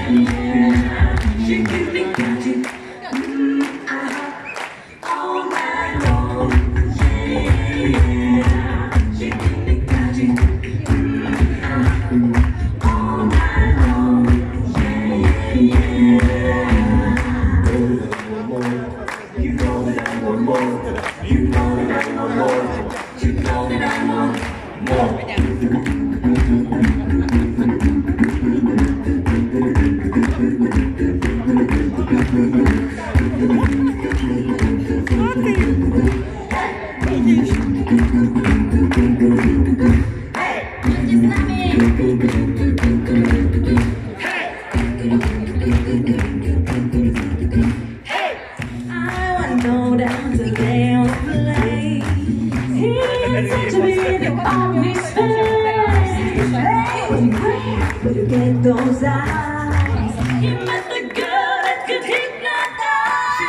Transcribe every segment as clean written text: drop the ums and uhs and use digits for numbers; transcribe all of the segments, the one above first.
Get those eyes. You met the girl that could hypnotize.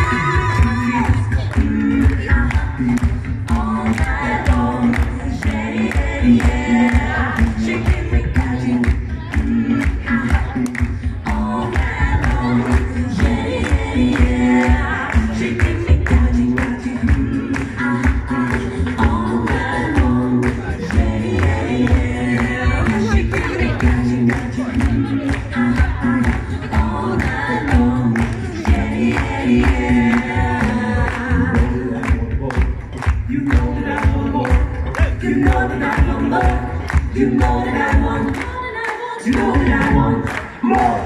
All night long, yeah. She give me catching. All night long, yeah. She give me catching. All night long, yeah. She give me catching. You know that I want, you know that I want more.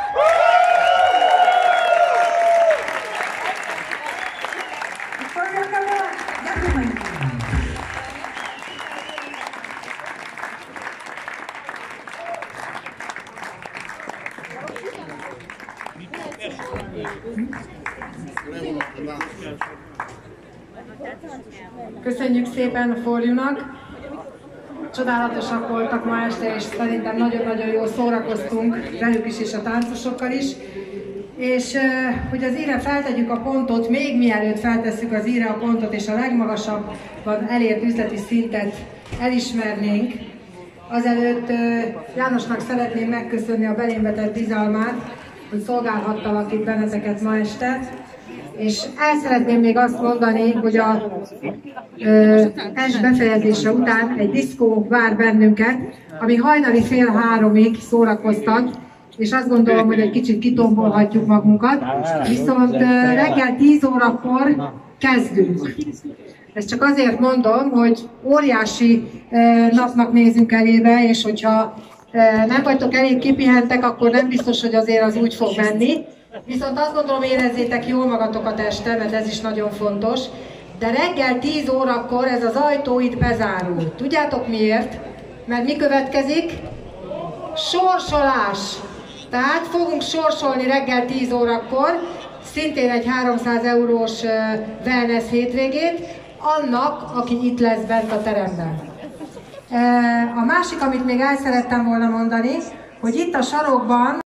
Köszönjük szépen a forjúnak! Csodálatosak voltak ma este, és szerintem nagyon-nagyon jól szórakoztunk velük is és a táncosokkal is. És hogy az íre feltegyük a pontot, még mielőtt feltesszük az íre a pontot, és a legmagasabban elért üzleti szintet elismernénk, azelőtt Jánosnak szeretném megköszönni a belém vetett bizalmát, hogy szolgálhattalak itt benneteket ma este. És el szeretném még azt mondani, hogy a est befejezése után egy diszkó vár bennünket, ami hajnali 2:30 szórakoztat, és azt gondolom, hogy egy kicsit kitombolhatjuk magunkat, viszont reggel 10 órakor kezdünk. Ezt csak azért mondom, hogy óriási napnak nézünk elébe, és hogyha nem vagytok elég kipihentek, akkor nem biztos, hogy azért az úgy fog menni. Viszont azt gondolom, érezzétek jól magatokat este, mert ez is nagyon fontos. De reggel 10 órakor ez az ajtó itt bezárul. Tudjátok miért? Mert mi következik? Sorsolás! Tehát fogunk sorsolni reggel 10 órakor, szintén egy 300 eurós wellness hétvégét, annak, aki itt lesz bent a teremben. A másik, amit még el szerettem volna mondani, hogy itt a sarokban